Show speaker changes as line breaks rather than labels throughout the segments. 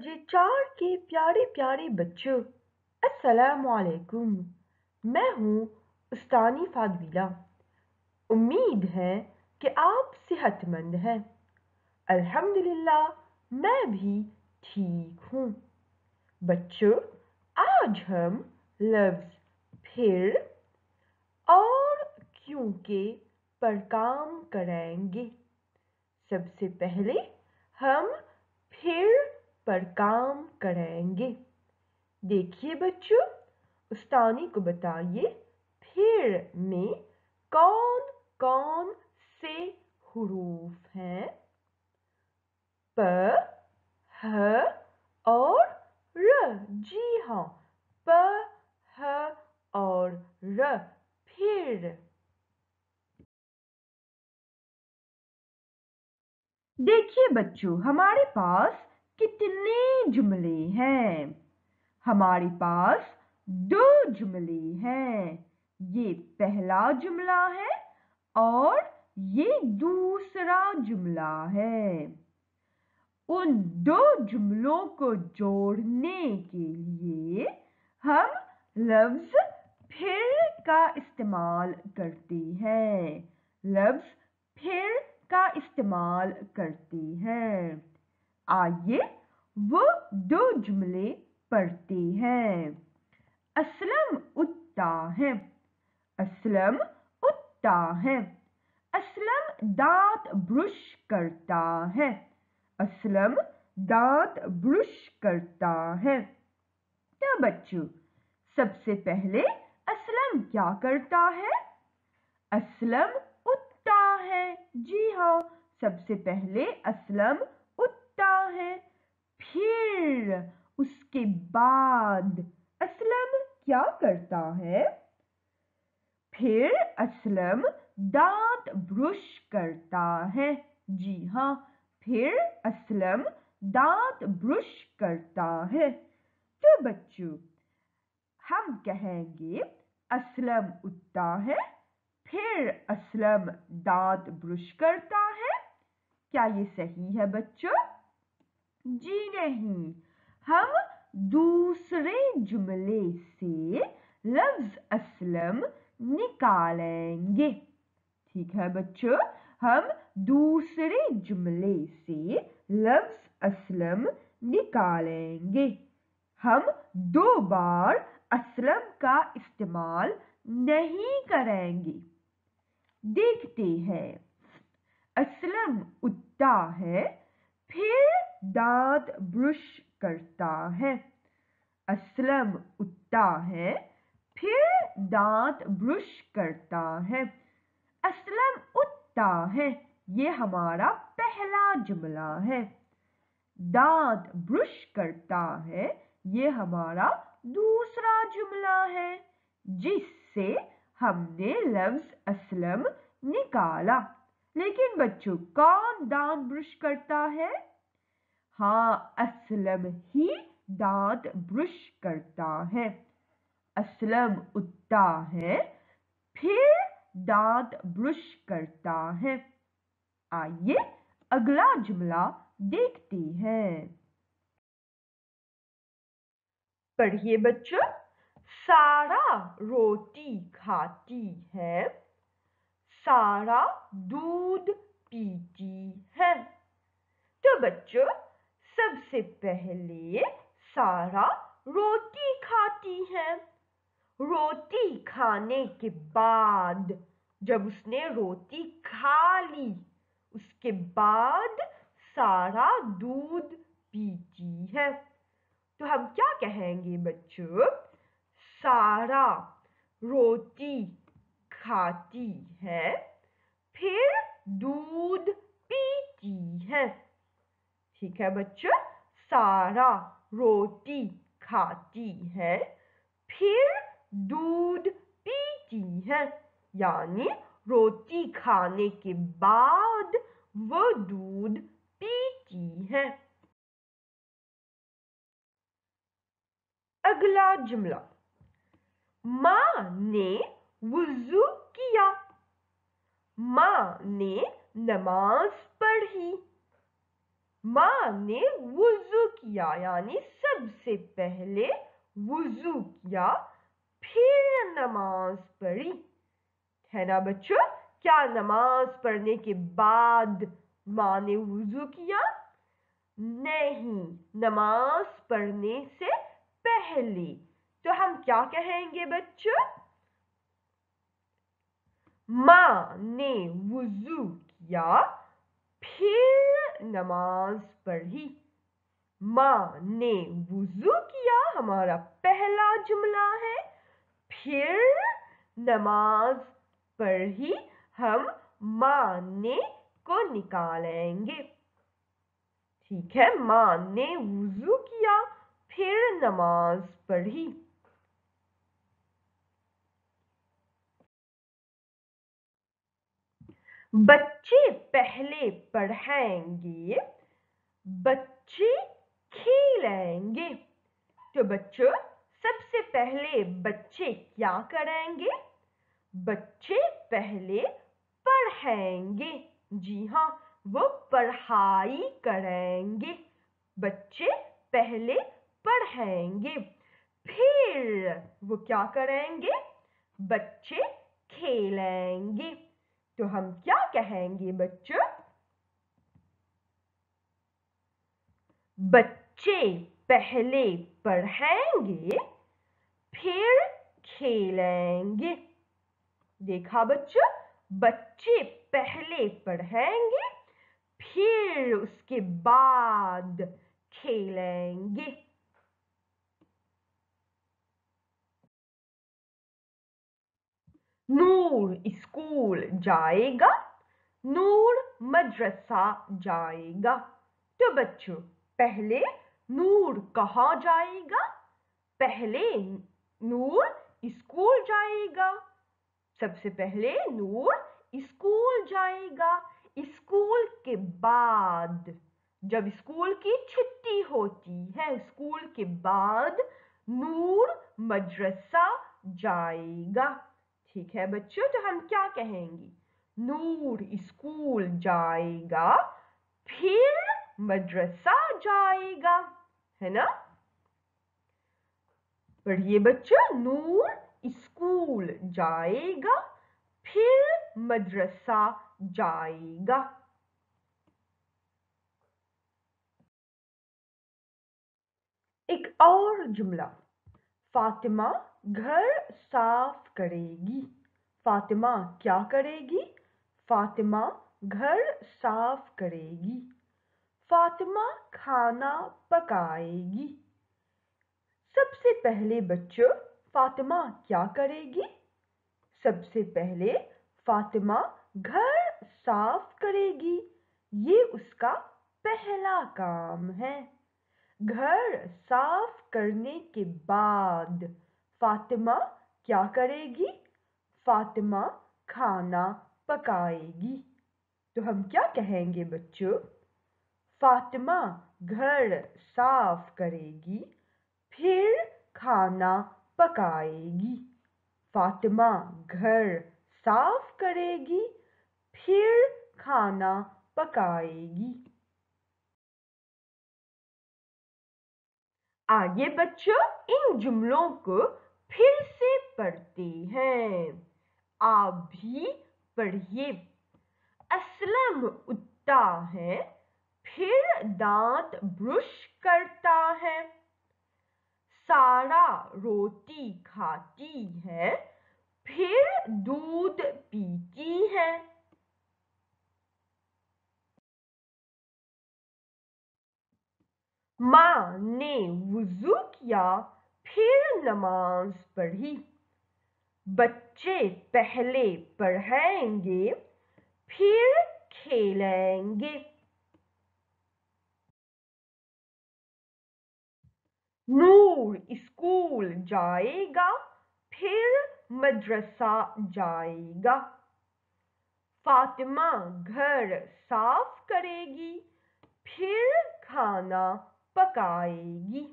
दर्जे 4 के प्यारे प्यारे बच्चों, अस्सलामुअलैकुम। मैं हूँ उस्तानी फादविला। उम्मीद है कि आप सेहतमंद हैं। अल्हम्दुलिल्लाह मैं भी ठीक हूँ। बच्चों, आज हम लफ्ज़ फिर और क्योंकि पर काम करेंगे। सबसे पहले हम फिर पर काम करेंगे। देखिए बच्चों, उस्तानी को बताइए फिर में कौन कौन से हुरूफ हैं? प, ह और र। जी हाँ, प, ह और र। फिर देखिए बच्चों, हमारे पास कितने जुमले हैं? हमारे पास 2 जुमले हैं। ये पहला जुमला है और ये दूसरा जुमला है। उन 2 जुमलों को जोड़ने के लिए हम लफ्ज़ फिर का इस्तेमाल करते हैं। लफ्ज़ फिर का इस्तेमाल करते हैं। आइए वो 2 जुमले पढ़ते हैं। असलम उठता है। असलम उठता है। असलम दांत ब्रश करता है। असलम दांत ब्रश करता है। तो बच्चों, सबसे पहले असलम क्या करता है? असलम उठता है। जी हाँ, सबसे पहले असलम उठता है। फिर उसके बाद असलम क्या करता है? फिर असलम दांत ब्रश करता है। जी हाँ, फिर असलम दांत ब्रश करता है। तो बच्चों, हम कहेंगे असलम उठता है, फिर असलम दांत ब्रश करता है। क्या ये सही है बच्चों? जी नहीं, हम दूसरे जुमले से लफ्ज़ असलम निकालेंगे। ठीक है बच्चों, हम दूसरे जुमले से लफ्ज़ असलम निकालेंगे। हम 2 बार असलम का इस्तेमाल नहीं करेंगे। देखते हैं। असलम उठता है, फिर दांत ब्रश करता है। असलम उठता है, फिर दांत ब्रश करता है। असलम उठता है, ये हमारा पहला जुमला है। दांत ब्रश करता है, ये हमारा दूसरा जुमला है, जिससे हमने लफ्ज़ असलम निकाला। लेकिन बच्चों, कौन दांत ब्रश करता है? हाँ, असलम ही दांत ब्रश करता है। असलम उठता है, फिर दांत ब्रश करता है। आइए अगला जुमला देखते हैं। पढ़िए बच्चों। सारा रोटी खाती है, सारा दूध पीती है। तो बच्चों, सबसे पहले सारा रोटी खाती है। रोटी खाने के बाद जब उसने रोटी खा ली, उसके बाद सारा दूध पीती है। तो हम क्या कहेंगे बच्चों? सारा रोटी खाती है, फिर दूध पीती है। ठीक है बच्चों, सारा रोटी खाती है, फिर दूध पीती है। यानी रोटी खाने के बाद वो दूध पीती है। अगला जुमला। माँ ने वुज़ू किया। माँ ने नमाज पढ़ी। माँ ने वुज़ू किया यानी सबसे पहले वुज़ू किया फिर नमाज पढ़ी, है ना बच्चों? क्या नमाज पढ़ने के बाद माँ ने वुज़ू किया? नहीं, नमाज पढ़ने से पहले। तो हम क्या कहेंगे बच्चों? माँ ने वुज़ू किया फिर नमाज पढ़ी। माँ ने वुज़ू किया हमारा पहला जुमला है, फिर नमाज पढ़ी हम माँ ने को निकालेंगे। ठीक है, माँ ने वुज़ू किया फिर नमाज पढ़ी। बच्चे पहले पढ़ेंगे, बच्चे खेलेंगे। तो बच्चों सबसे पहले बच्चे क्या करेंगे? बच्चे पहले पढ़ेंगे। जी हाँ, वो पढ़ाई करेंगे। बच्चे पहले पढ़ेंगे, फिर वो क्या करेंगे? बच्चे खेलेंगे। तो हम क्या कहेंगे बच्चों? बच्चे पहले पढ़ेंगे फिर खेलेंगे। देखा बच्चों, बच्चे पहले पढ़ेंगे फिर उसके बाद खेलेंगे। नूर स्कूल जाएगा, नूर मदरसा जाएगा। तो बच्चों पहले नूर कहाँ जाएगा? पहले नूर स्कूल जाएगा। सबसे पहले नूर स्कूल जाएगा। स्कूल के बाद जब स्कूल की छुट्टी होती है, स्कूल के बाद नूर मदरसा जाएगा। ठीक है बच्चों, तो हम क्या कहेंगे? नूर स्कूल जाएगा फिर मदरसा जाएगा, है ना? पढ़िए बच्चों, नूर स्कूल जाएगा फिर मदरसा जाएगा। एक और जुमला, फातिमा घर साफ करेगी। फातिमा क्या करेगी? फातिमा घर साफ करेगी। फातिमा खाना पकाएगी। सबसे पहले बच्चों फातिमा क्या करेगी? सबसे पहले फातिमा घर साफ करेगी। ये उसका पहला काम है। घर साफ करने के बाद फातिमा क्या करेगी? फातिमा खाना पकाएगी। तो हम क्या कहेंगे बच्चों? फातिमा घर साफ करेगी फिर खाना पकाएगी। फातिमा घर साफ करेगी फिर खाना पकाएगी। आगे बच्चों इन जुमलों को फिर से पढ़ते हैं। आप भी पढ़िए। असलम उठता है फिर दांत ब्रश करता है। सारा रोटी खाती है फिर दूध पीती है। माँ ने वुज़ू किया फिर नमाज पढ़ी। बच्चे पहले पढ़ेंगे फिर खेलेंगे। नूर स्कूल जाएगा फिर मदरसा जाएगा। फातिमा घर साफ करेगी फिर खाना पकाएगी।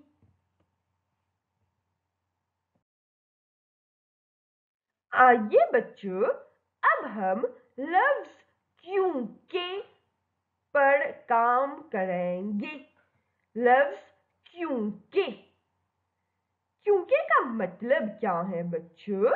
आइए बच्चों अब हम लफ्ज क्योंकि पर काम करेंगे। लफ्ज क्योंकि। क्योंकि का मतलब क्या है बच्चों?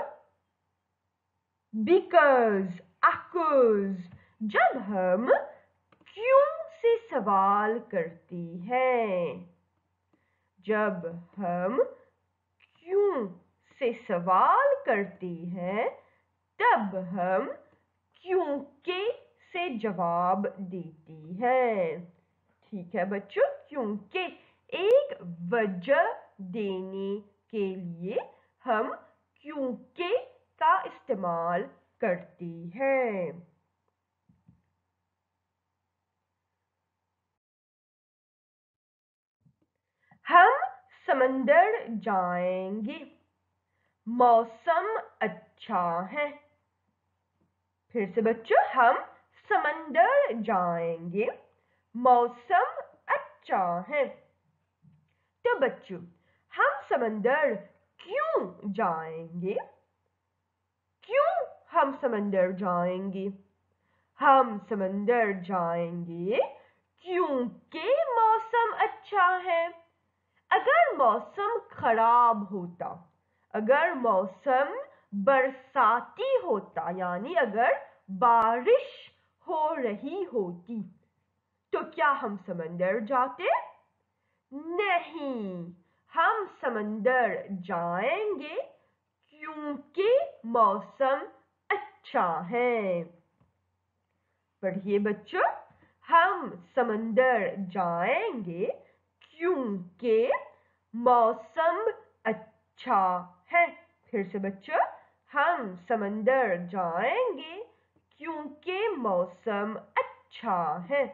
बिकॉज, अकोज। जब हम क्यों से सवाल करते हैं, जब हम क्यों से सवाल करते हैं, तब हम क्योंकि से जवाब देते हैं। ठीक है बच्चों, क्योंकि एक वजह देने के लिए हम क्योंकि का इस्तेमाल करते हैं। हम समंदर जाएंगे। मौसम अच्छा है। फिर से बच्चों, हम समंदर जाएंगे। मौसम अच्छा है। तो बच्चों, हम समंदर क्यों जाएंगे? क्यों हम समंदर जाएंगे? हम समंदर जाएंगे क्योंकि मौसम अच्छा है। अगर मौसम खराब होता, अगर मौसम बरसाती होता, यानी अगर बारिश हो रही होती, तो क्या हम समंदर जाते? नहीं, हम समंदर जाएंगे क्योंकि मौसम अच्छा है। पढ़िए बच्चों, हम समंदर जाएंगे क्योंकि मौसम अच्छा है। फिर से बच्चों, हम समंदर जाएंगे क्योंकि मौसम अच्छा है।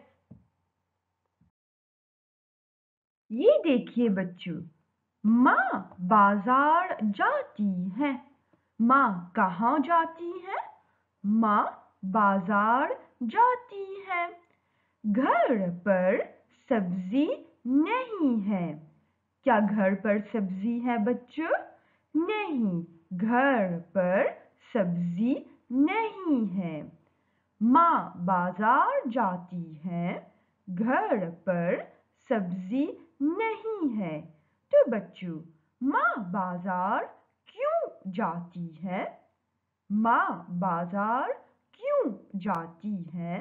ये देखिए बच्चों, माँ बाजार जाती है। माँ कहाँ जाती है? माँ बाजार जाती है। घर पर सब्जी नहीं है। क्या घर पर सब्जी है बच्चों? नहीं, घर पर सब्जी नहीं है। माँ बाजार जाती है, घर पर सब्जी नहीं है। तो बच्चों, माँ बाजार क्यों जाती है? माँ बाजार क्यों जाती है?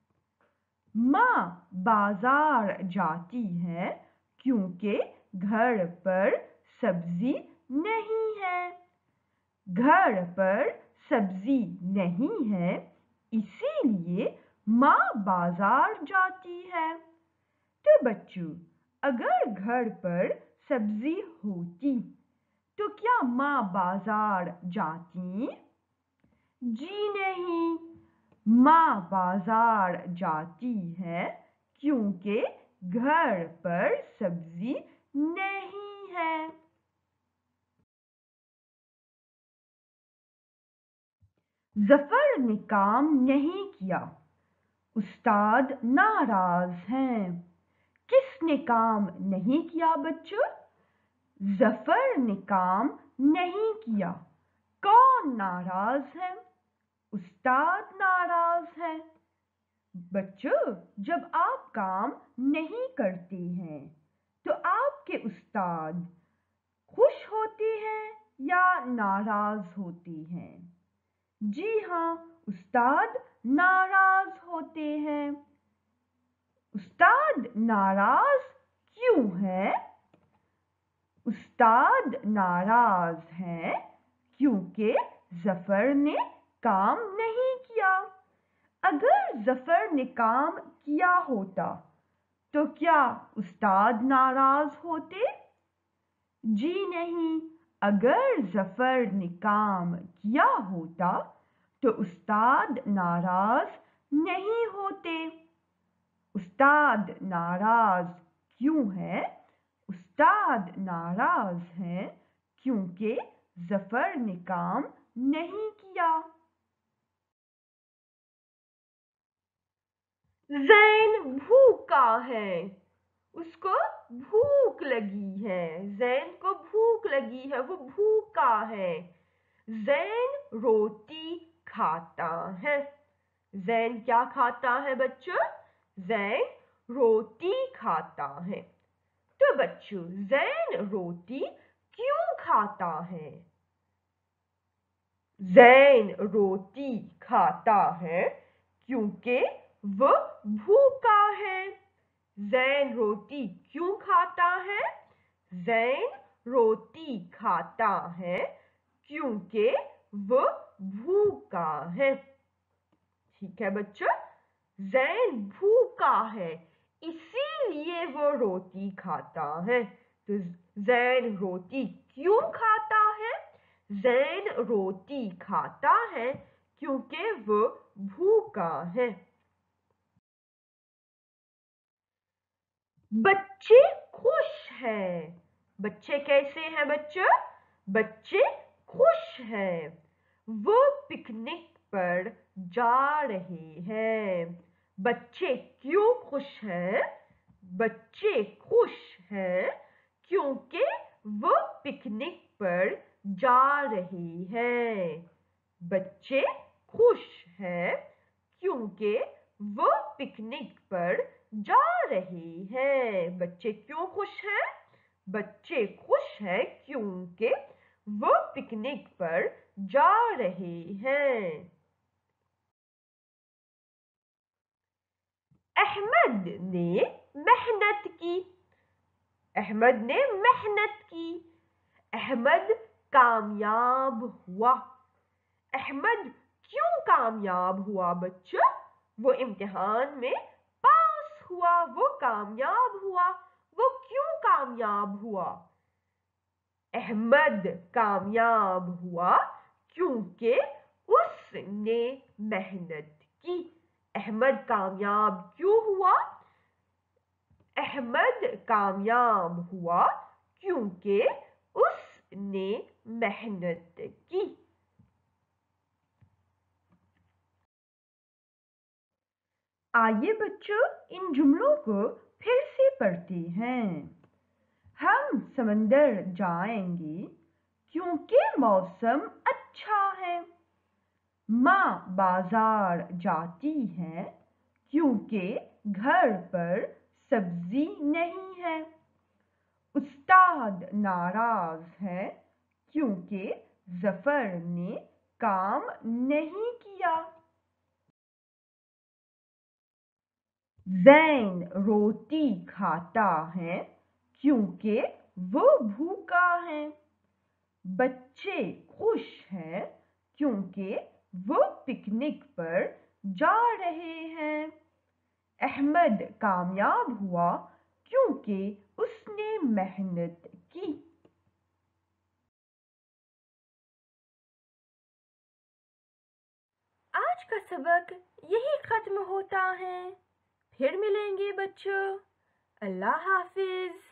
माँ बाजार जाती है क्योंकि घर पर सब्जी नहीं है। घर पर सब्जी नहीं है, इसीलिए माँ बाजार जाती है। तो बच्चों, अगर घर पर सब्जी होती, तो क्या माँ बाजार जाती? जी नहीं, माँ बाजार जाती है क्योंकि घर पर सब्जी नहीं है। जफर ने काम नहीं किया, उस्ताद नाराज हैं। किसने काम नहीं किया बच्चों? जफर ने काम नहीं किया। कौन नाराज है? उस्ताद नाराज है। बच्चों, जब आप काम नहीं करते हैं, तो आपके उस्ताद खुश होते हैं या नाराज होते हैं? जी हाँ, उस्ताद नाराज होते हैं। उस्ताद नाराज क्यों है? उस्ताद नाराज हैं क्योंकि जफर ने काम नहीं किया। अगर जफर ने काम किया होता, तो क्या उस्ताद नाराज होते? जी नहीं, अगर जफर ने काम किया होता, तो उस्ताद नाराज नहीं होते। उस्ताद नाराज क्यों है? उस्ताद नाराज हैं क्योंकि जफर ने काम नहीं किया। ज़ैन भूखा है, उसको भूख लगी है। ज़ैन को भूख लगी है, वो भूखा है। ज़ैन रोटी खाता है। ज़ैन क्या खाता है बच्चों? ज़ैन रोटी खाता है। तो बच्चों ज़ैन रोटी क्यों खाता है? ज़ैन रोटी खाता है क्योंकि वह भूखा है। ज़ैन रोटी क्यों खाता है? ज़ैन रोटी खाता है क्योंकि वह भूखा है। ठीक है बच्चों, ज़ैन भूखा है इसीलिए वो रोटी खाता है। तो ज़ैन रोटी क्यों खाता है? ज़ैन रोटी खाता है क्योंकि वो भूखा है। बच्चे खुश हैं। बच्चे कैसे हैं बच्चों? बच्चे खुश हैं। वो पिकनिक पर जा रहे हैं। बच्चे क्यों खुश हैं? बच्चे खुश हैं क्योंकि वो पिकनिक पर जा रहे हैं। बच्चे खुश हैं क्योंकि वो पिकनिक पर जा रहे हैं। बच्चे क्यों खुश हैं? बच्चे खुश हैं क्योंकि वो पिकनिक पर जा रहे हैं। अहमद ने मेहनत की। अहमद ने मेहनत की। अहमद कामयाब हुआ। अहमद क्यों कामयाब हुआ बच्चों? वो इम्तिहान में पास हुआ, वो कामयाब हुआ। वो क्यों कामयाब हुआ? अहमद कामयाब हुआ क्योंकि उसने मेहनत की। अहमद कामयाब क्यों हुआ? अहमद कामयाब हुआ क्योंकि उसने मेहनत की। आइए बच्चों इन जुमलों को फिर से पढ़ते हैं। हम समंदर जाएंगे क्योंकि मौसम अच्छा है। माँ बाजार जाती है क्योंकि घर पर सब्जी नहीं है। उस्ताद नाराज है क्योंकि जफर ने काम नहीं किया। ज़ैन रोटी खाता है क्योंकि वो भूखा है। बच्चे खुश हैं क्योंकि वो पिकनिक पर जा रहे हैं। अहमद कामयाब हुआ क्योंकि उसने मेहनत की।
आज का सबक यही खत्म होता है। फिर मिलेंगे बच्चों। अल्लाह हाफिज।